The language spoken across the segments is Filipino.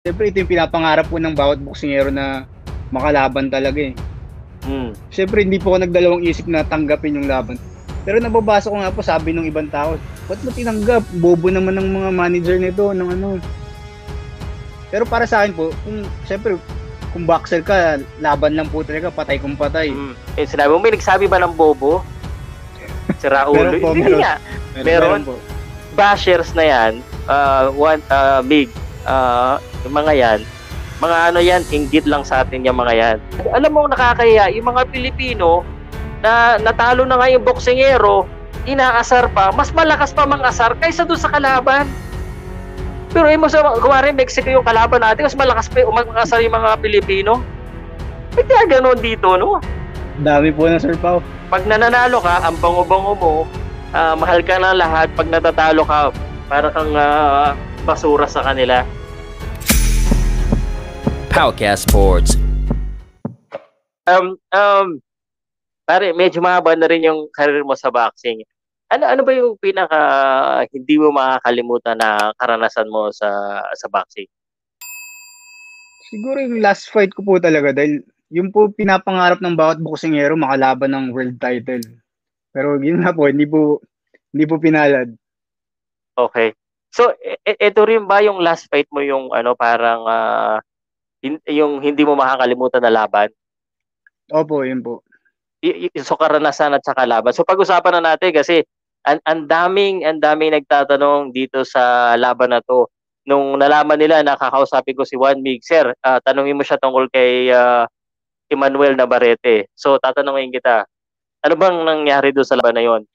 Siyempre, ito yung pinapangarap po ng bawat boksingero na makalaban talaga eh. Siyempre, hindi po ako nagdalawang isip na tanggapin yung laban. Pero nababasa ko nga po, sabi ng ibang tao, ba't mo tinanggap? Bobo naman ng mga manager nito, ng ano. Pero para sa akin po, siyempre, kung boxer ka, laban lang po talaga, patay kung patay. Sinabi mo, may nagsabi ba ng bobo? Si Raul? Hindi nga. Meron po. Bashers na yan, Mig, yung mga yan, mga ano yan, inggit lang sa atin yung mga yan. Alam mo, nakakaya, yung mga Pilipino na natalo na nga yung boksingero, inaasar pa, mas malakas pa mang-asar kaysa doon sa kalaban. Pero mo sa kumari Mexico yung kalaban natin, mas malakas pa mang-asar yung mga Pilipino. Kaya gano'n dito, no? Dami po na, Sir Pao. Pag nananalo ka, ang bango-bango mo, mahal ka na lahat. Pag natatalo ka, para kang basura sa kanila. Powcast Sports. Pare, medyo mahaba na rin yung career mo sa boxing. Ano ba yung pinaka hindi mo makakalimutan na karanasan mo sa boxing? Siguro yung last fight ko po talaga dahil yung po pinapangarap ng bawat boksingero makalaban ng world title. Pero yun nga po, hindi po pinalad. Okay. So, ito rin ba yung last fight mo yung parang yung hindi mo makakalimutan na laban? Opo, yun po. So, karanasan at saka laban. So, pag-usapan na natin kasi ang daming nagtatanong dito sa laban na to. Nung nalaman nila, nakakausapin ko si Juan Mig, Sir, tanungin mo siya tungkol kay Emmanuel Navarrete. So, tatanungin kita, ano bang nangyari doon sa laban na yon?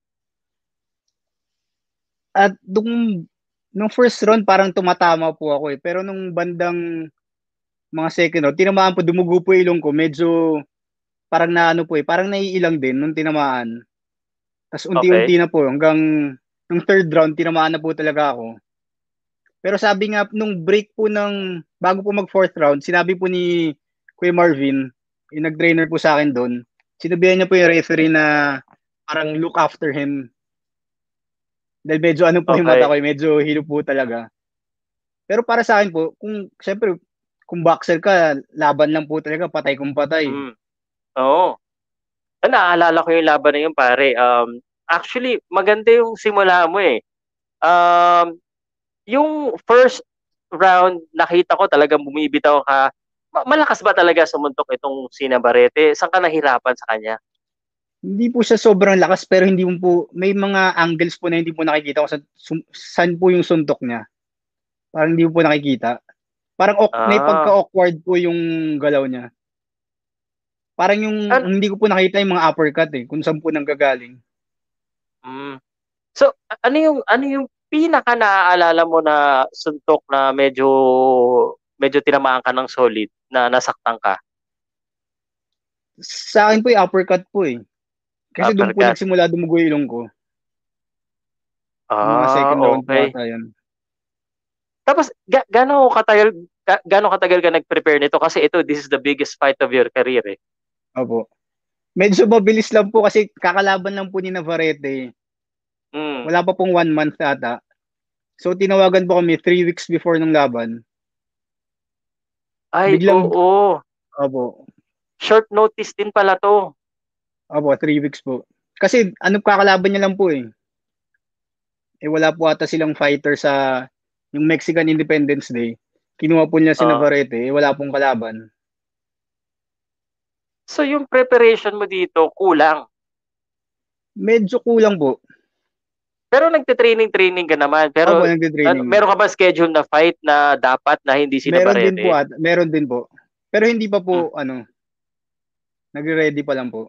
At nung first round, parang tumatama po ako eh. Pero nung bandang mga second round, tinamaan po, dumugo po ilong ko. Medyo parang parang naiilang din nung tinamaan. Tapos unti-unti na po, hanggang nung third round, tinamaan na po talaga ako. Pero sabi nga, nung break po bago po mag fourth round, sinabi po ni Kuya Marvin, yung nag-trainer po sa akin doon, sinabihan niya po yung referee na parang look after him. Dahil medyo yung mata ko, medyo hilo po talaga. Pero para sa akin po, siyempre, kung boxer ka, laban lang po talaga, patay kung patay. Oo. Naalala ko yung laban na yun, pare. Actually, maganda yung simula mo eh. Yung first round, nakita ko talagang bumibitaw ka. Malakas ba talaga sumuntok itong si Navarrete? Saan ka nahirapan sa kanya? Hindi po siya sobrang lakas, pero hindi mo po, may mga angles po na hindi po nakikita kung saan po yung suntok niya. Parang hindi mo po nakikita. Parang may pagka-awkward po yung galaw niya. Parang hindi ko po nakita yung mga uppercut eh, kung saan po nanggagaling. So, ano yung pinaka naaalala mo na suntok na medyo tinamaan ka ng solid, na nasaktan ka? Sa akin po yung uppercut po eh. Kasi doon po nagsimula dumugo yung ilong ko. Mga second round po ata yun. Tapos, gano'ng katagal ka nag-prepare nito? Kasi this is the biggest fight of your career eh. Opo. Medyo mabilis lang po kasi kakalaban lang po ni Navarrete. Wala pa pong 1 month ata. So, tinawagan po kami 3 weeks before ng laban. Ay, oo. Opo. Short notice din pala to. Opo, 3 weeks po. Kasi kakalaban niya lang po eh. Wala po ata silang fighter sa yung Mexican Independence Day. Kinuha po niya si Navarrete, wala pong kalaban. So yung preparation mo dito, kulang? Medyo kulang po. Pero nagte-training ka naman. Pero opo, nagte-training. Meron ka ba schedule na fight na dapat na hindi si Navarrete? Meron din po. Pero hindi pa po, nagre-ready pa lang po.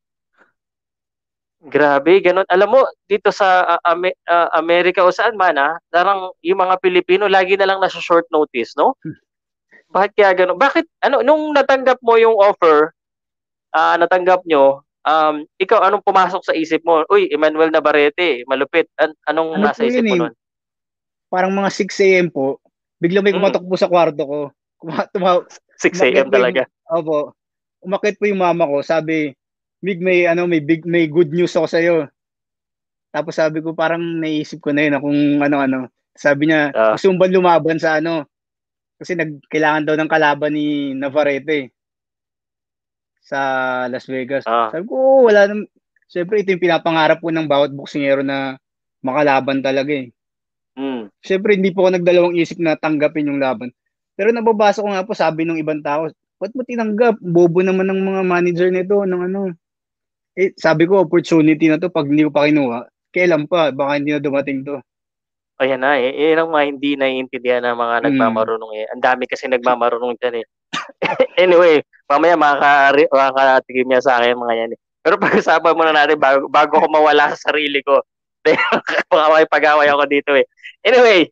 Grabe, ganun. Alam mo, dito sa Amerika o saan man, darang yung mga Pilipino, lagi na lang nasa short notice, no? Bakit kaya ganun? Bakit, nung natanggap mo yung offer, natanggap nyo, ikaw, anong pumasok sa isip mo? Uy, Emmanuel Navarrete, malupit. Anong nasa isip mo nun? Parang mga 6 a.m. po, biglang may kumatok po sa kwarto ko. 6 a.m. talaga? Opo. Umakit po yung mama ko, sabi, Mig, may good news ako sa iyo. Tapos sabi ko, parang naisip ko na yun kung ano. Sabi niya, gusto mo ba lumaban sa Kasi kailangan daw ng kalaban ni Navarrete sa Las Vegas. Sabi ko, wala naman. Siyempre, ito yung pinapangarap po ng bawat boksingero na makalaban talaga eh. Siyempre, hindi po ako nagdalawang isip na tanggapin yung laban. Pero nababasa ko nga po, sabi ng ibang tao, ba't mo tinanggap? Bobo naman ng mga manager nito, ng ano. Sabi ko, opportunity na to, pag hindi ko pa kinuha, kailan pa? Baka hindi na dumating to. Ayan na eh. Yan ang mga hindi naiintindihan ng mga nagmamarunong eh. Ang dami kasi nagmamarunong dyan eh. Anyway, mamaya makakatigim niya sa akin mga yan eh. Pero pag-usapan muna natin bago ko mawala sa sarili ko. Pag-away ako dito eh. Anyway,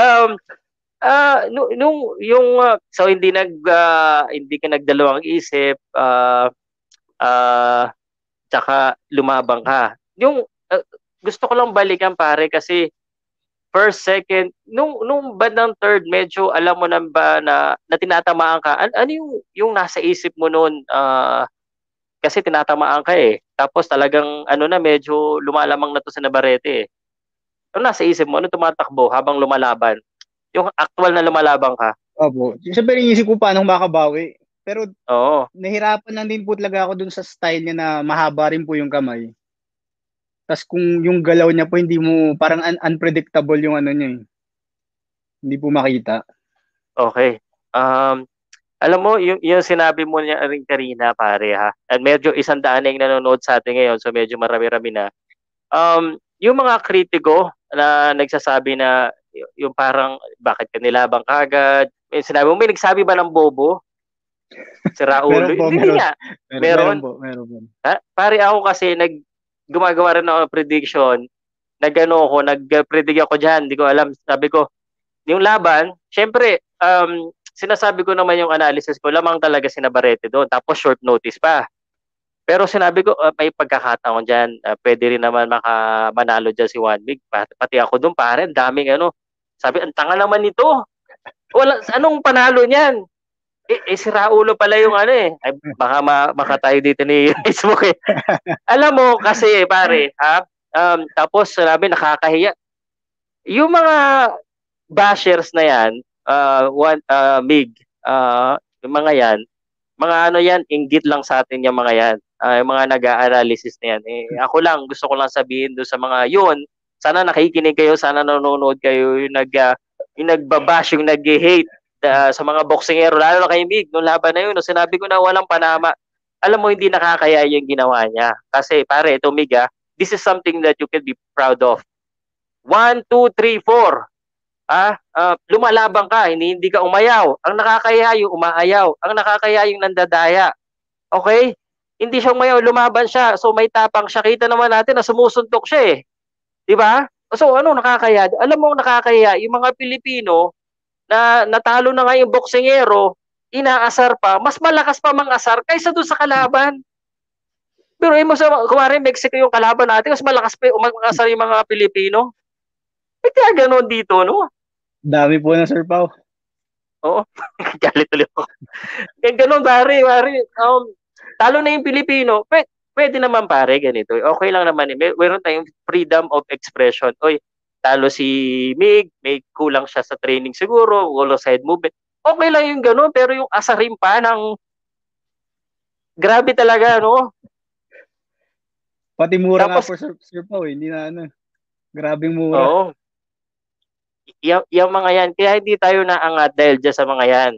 so hindi ka nagdalawang isip, tsaka lumabang ka. Yung gusto ko lang balikan pare kasi first, second, nung bandang third, medyo alam mo na ba na tinatamaan ka? Ano yung nasa isip mo noon? Kasi tinatamaan ka eh. Tapos talagang medyo lumalamang na to sa Navarrete eh. Ano nasa isip mo? Ano tumatakbo habang lumalaban? Yung actual na lumalabang ka? Opo. Siyempre, inisip ko paano makabawi. Pero nahirapan lang din po talaga ako dun sa style niya na mahaba rin po yung kamay. Tapos kung yung galaw niya po, hindi mo, parang unpredictable yung niya eh. Hindi po makita. Okay. Alam mo, yung sinabi mo niya rin kanina, pare ha. At medyo 100 na yung nanonood sa atin ngayon, so medyo marami-rami na. Yung mga kritiko na nagsasabi na yung parang, bakit ka nilabang kagad? Sinabi mo, may nagsabi ba ng bobo? Si Raulo? Hindi nga. Meron po. Pare ako kasi gumagawa rin ako ng prediction. Nag-predict ako dyan. Hindi ko alam. Sabi ko, yung laban, syempre, sinasabi ko naman yung analysis ko, lamang talaga si Navarrete doon. Tapos short notice pa. Pero sinabi ko, may pagkakataon dyan. Pwede rin naman manalo dyan si Mig. Pati ako doon, pare. Ang daming Sabi, ang tanga naman nito. Anong panalo niyan? Si Raulo pala yung eh. Ay, baka makatayo dito ni Facebook eh. Alam mo, kasi pare, tapos sinabi, nakakahiya. Yung mga bashers na yan, Mig, yung mga yan, mga yan, inggit lang sa atin yung mga yan. Yung mga nag-a-analysis na yan. Ako lang, gusto ko lang sabihin doon sa mga yun, sana nakikinig kayo, sana nanonood kayo, yung nagbabash, yung nag-hate sa mga boksingero, lalo na kay Mig, nung laban na yun, nung sinabi ko na walang panama, alam mo, hindi nakakaya yung ginawa niya. Kasi pare, ito Mig this is something that you can be proud of. 1, 2, 3, 4. Lumalabang ka, hindi ka umayaw. Ang nakakaya yung umaayaw. Ang nakakaya yung nandadaya. Okay? Hindi siya umayaw, lumaban siya. So may tapang siya. Kita naman natin na sumusuntok siya eh. Di ba? So ano nakakaya? Alam mo nakakaya, yung mga Pilipino na natalo na nga yung boksingero, inaasar pa, mas malakas pa mang-asar kaysa doon sa kalaban. Pero kumari Mexico yung kalaban natin, mas malakas pa umang-asar yung mga Pilipino. Kaya gano'n dito, no? Dami po na, Sir Pao. Oo. Galit tuloy ako. Kaya gano'n, pare. Talo na yung Pilipino. Pwede naman, pare, ganito. Okay lang naman. Meron tayong freedom of expression. Talo si Mig, may kulang siya sa training siguro, kulang sa head movement. Okay lang yung gano'n, pero yung asarin pa ng grabe talaga, no? Pati mura tapos, nga po, Sir Pao, hindi na grabing mura. Oo. Yung mga yan, kaya hindi tayo naangat dahil dyan sa mga yan.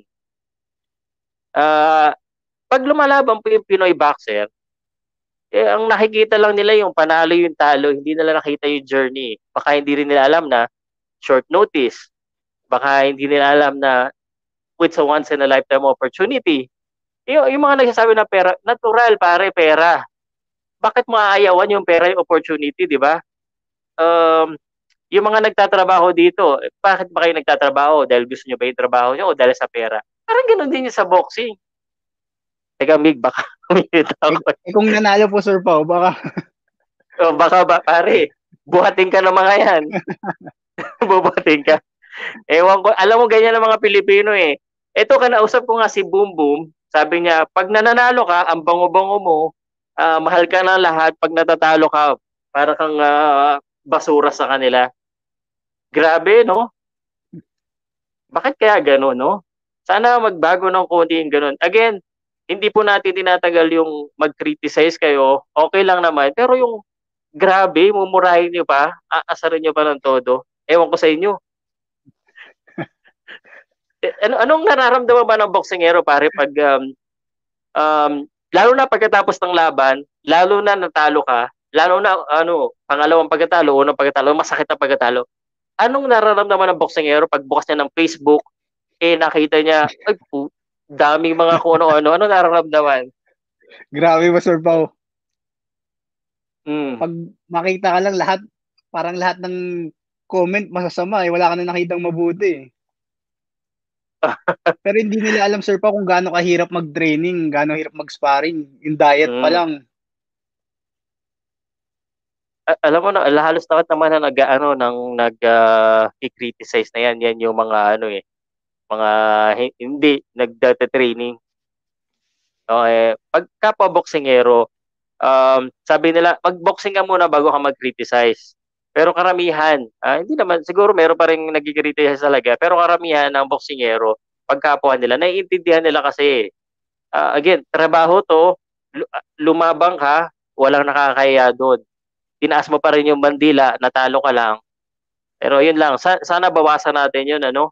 Pag lumalaban po yung Pinoy boxer, ang nakikita lang nila yung panalo yung talo, hindi nila nakita yung journey. Baka hindi rin nila alam na short notice. Baka hindi nila alam na it's a once in a lifetime opportunity. Yung mga nagsasabi na pera, natural pare, pera. Bakit maaayawan yung pera yung opportunity, di ba? Yung mga nagtatrabaho dito, bakit ba kayo nagtatrabaho? Dahil gusto nyo ba yung trabaho nyo o dahil sa pera? Parang ganun din yung sa boxing. Teka, Mig, baka kung nanalo po, Sir Pao, baka... baka pare, buhatin ka ng mga yan. Bubuhatin ka. Ewan ko, alam mo ganyan ng mga Pilipino eh. Ito, kanausap ko nga si Boom Boom, sabi niya, pag nananalo ka, ang bango-bango mo, mahal ka ng lahat, pag natatalo ka, para kang basura sa kanila. Grabe, no? Bakit kaya gano'n, no? Sana magbago ng konti yung ganun. Again, hindi po natin tinatagal yung mag-criticize kayo. Okay lang naman. Pero yung grabe, mumurahin nyo pa, aasarin nyo pa ng todo. Ewan ko sa inyo. Anong nararamdaman ba ng boksingero pare pag lalo na pagkatapos ng laban, lalo na natalo ka, lalo na pangalawang pagkatalo, unang pagkatalo, masakit na pagkatalo. Anong nararamdaman ng boksingero pag bukas niya ng Facebook, nakita niya, ay daming mga kung ano-ano, ano nararamdaman? Grabe ba, Sir Pao? Mm. Pag makita ka lang parang lahat ng comment masasama wala ka na nakitang mabuti. Pero hindi nila alam, Sir Pao, kung gaano kahirap mag-training, gaano hirap mag-sparring, yung diet pa lang. Alam mo na, halos lahat naman na nag-criticize na yan yung mga mga hindi nagda-training. Okay, pag kapwa-boksingero, sabi nila, mag-boxing ka muna bago ka mag-criticize. Pero karamihan, hindi naman, siguro meron pa rin nag-criticize talaga, pero karamihan ng boksingero, pagkapwa nila, naiintindihan nila kasi, again, trabaho to, lumabang ka, walang nakakaya doon. Tinaas mo pa rin yung bandila, natalo ka lang. Pero yun lang, sana bawasan natin yun, ano?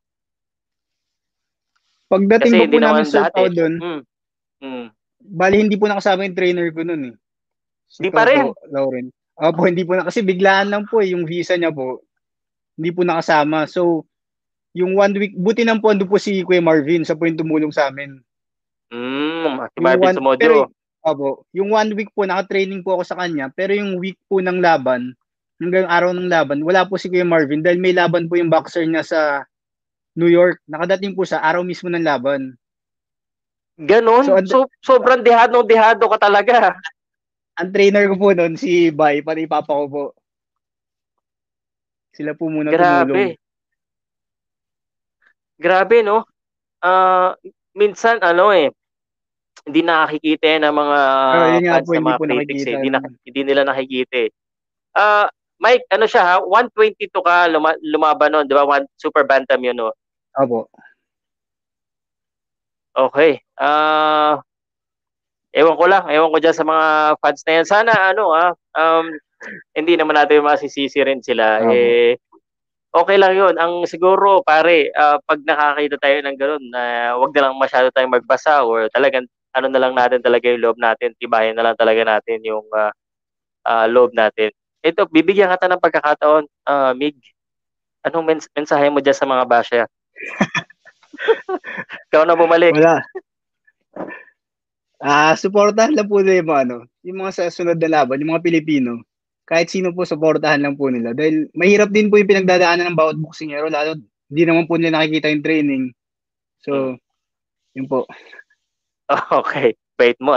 Pagdating kasi ba po namin, Sir Pao, doon, bali hindi po nakasama yung trainer ko noon Hindi pa rin? Lauren. Opo, hindi po kasi biglaan lang po yung visa niya po. Hindi po nakasama. So, yung 1 week, buti nang po ando po si Kuya Marvin, sa po yung tumulong sa amin. Si Marvin Sumodio. Pero, yung 1 week po, naka-training po ako sa kanya, pero yung week po ng laban, hanggang araw ng laban, wala po si Kuya Marvin dahil may laban po yung boxer niya sa New York. Nakadating po sa araw mismo ng laban. Ganon? So sobrang dehado ka talaga. Ang trainer ko po noon, si Bay, pati papa ko po. Sila po muna tumulong. Grabe, no? Minsan, hindi nakakikita ng mga fans ng mga critics. Hindi nila nakikita. Mike, siya ha? 122 ka lumaban nun, di ba? Super bantam yun, no? Opo. Okay. Ewan ko dyan sa mga fans na yan. Sana, hindi naman natin masisisi rin sila. Okay lang yun. Ang siguro, pare, pag nakakita tayo ng gano'n, wag na lang masyado tayong magbasa or talagang na lang natin talaga yung loob natin. Tibayan na lang talaga natin yung loob natin. Ito, bibigyan kita ng pagkakataon, Mig. Anong mensahe mo dyan sa mga basya? Ikaw na bumalik. Wala. Suportahan lang po nila yung mga sa sunod na laban, yung mga Pilipino. Kahit sino po, suportahan lang po nila. Dahil mahirap din po yung pinagdadaanan ng bawat boksingero, lalo hindi naman po nila nakikita yung training. So, yun po. Okay, bait mo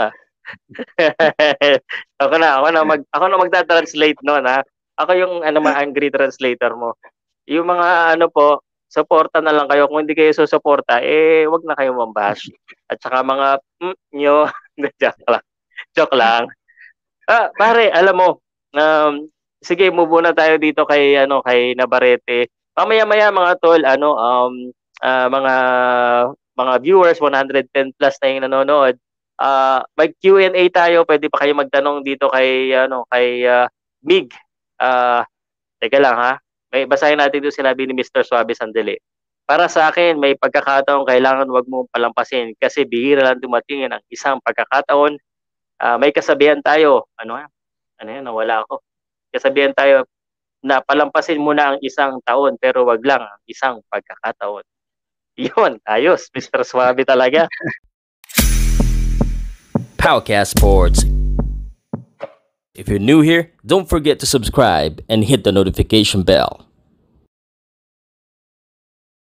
ako na magta-translate noon ha. Ako yung angry translator mo. Yung mga suporta na lang kayo. Kung hindi kayo susuporta, wag na kayo mambash. At saka mga nyo, joke lang. Pare, alam mo, sige, move na tayo dito kay Navarrete. Mamaya-maya mga tol, mga viewers, 110 plus na yung nanonood. Mag Q&A tayo, pwede pa kayo magtanong dito kay Mig. Teka lang ha. May basahin natin dito sinabi ni Mr. Suave Sandali. Para sa akin, may pagkakataon kailangan wag mong palampasin kasi bihira lang dumating ang isang pagkakataon. May kasabihan tayo. Nawala ako. Kasabihan tayo na palampasin mo na ang isang taon pero wag lang ang isang pagkakataon. Yun, ayos. Mr. Suave talaga. Powcast Sports. If you're new here, don't forget to subscribe and hit the notification bell.